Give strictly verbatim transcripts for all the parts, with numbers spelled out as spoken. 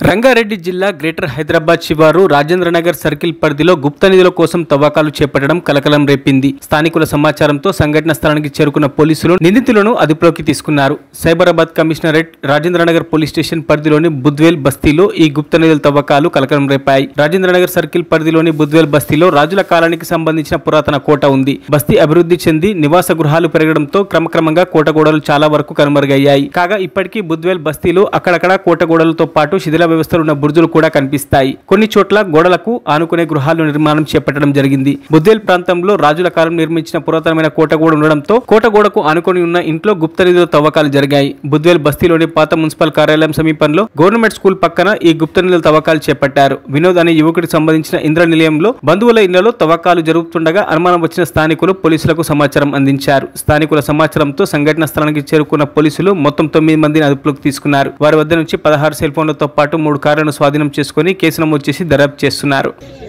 రంగారెడ్డి జిల్లా గ్రేటర్ హైదరాబాద్ శివారు రాజేంద్రనగర్ సర్కిల్ పరిధిలో గుప్త నిధుల కోసం తవ్వకాలు చేపట్టడం కలకలం రేపింది. స్థానికుల సమాచారంతో సంఘటన స్థలానికి చేరుకున్న పోలీసులు నిందితులను అదుపులోకి తీసుకున్నారు. Cyberabad commissionerate Rajendranagar police station పరిధిలోని బుద్వేల్ బస్తీలో ఈ గుప్త నిధుల తవ్వకాలు కలకలం రేపాయి. రాజేంద్రనగర్ సర్కిల్ పరిధిలోని బుద్వేల్ బస్తీలో రాజుల కాలానికి సంబంధించిన పురాతన కోట ఉంది. బస్తీ అభివృద్ధి చెంది నివాస గృహాలు పెరగడంతో క్రమక్రమంగా కోట గోడలు చాలా వరకు కనుమరుగయ్యాయి. కాగా ఇప్పటికీ బుద్వేల్ బస్తీలో అక్కడక్కడ కోట గోడలతో పాటు శిథిల వ్యవస్థలు ఉన్న బుర్జులు కూడా కనిపిస్తాయి. కొన్ని చోట్ల గోడలకు ఆనుకునే గృహాలు నిర్మాణం చేపట్టడం జరిగింది. బుద్వేల్ ప్రాంతంలో రాజుల కాలం నిర్మించిన పురాతనమైన కోట గోడ ఉండడంతో కోట గోడకు ఆనుకొని ఉన్న ఇంట్లో గుప్త నిధుల తవ్వకాలు జరిగాయి. బుద్వేల్ బస్తీలోని పాత మున్సిపల్ కార్యాలయం సమీపంలో గవర్నమెంట్ స్కూల్ పక్కన ఈ గుప్త నిధుల తవ్వకాలు చేపట్టారు. వినోద్ అనే యువకుడికి సంబంధించిన ఇంద్ర నిలయంలో బంధువుల ఇళ్లలో తవ్వకాలు జరుగుతుండగా అనుమానం వచ్చిన స్థానికులు పోలీసులకు సమాచారం అందించారు. స్థానికుల సమాచారంతో సంఘటన స్థలానికి చేరుకున్న పోలీసులు మొత్తం తొమ్మిది మందిని అదుపులోకి తీసుకున్నారు. వారి వద్ద నుంచి పదహారు సెల్ ఫోన్లతో పాటు మూడు కార్లను స్వాధీనం చేసుకుని కేసు నమోదు చేసి దర్యాప్తు చేస్తున్నారు.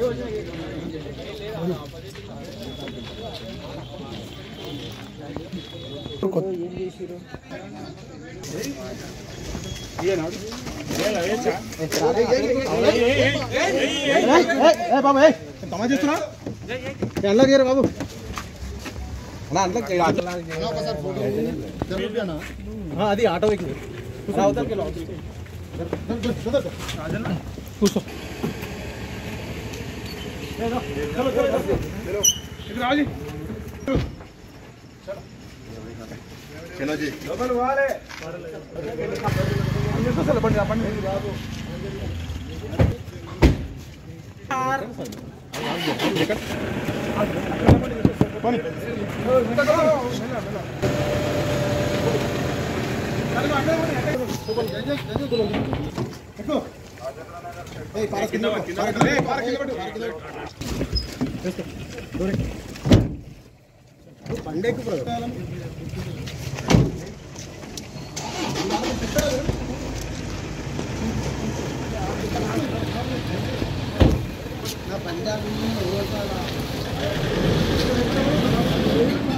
అది ఆటో కూర్చో పంజాబ్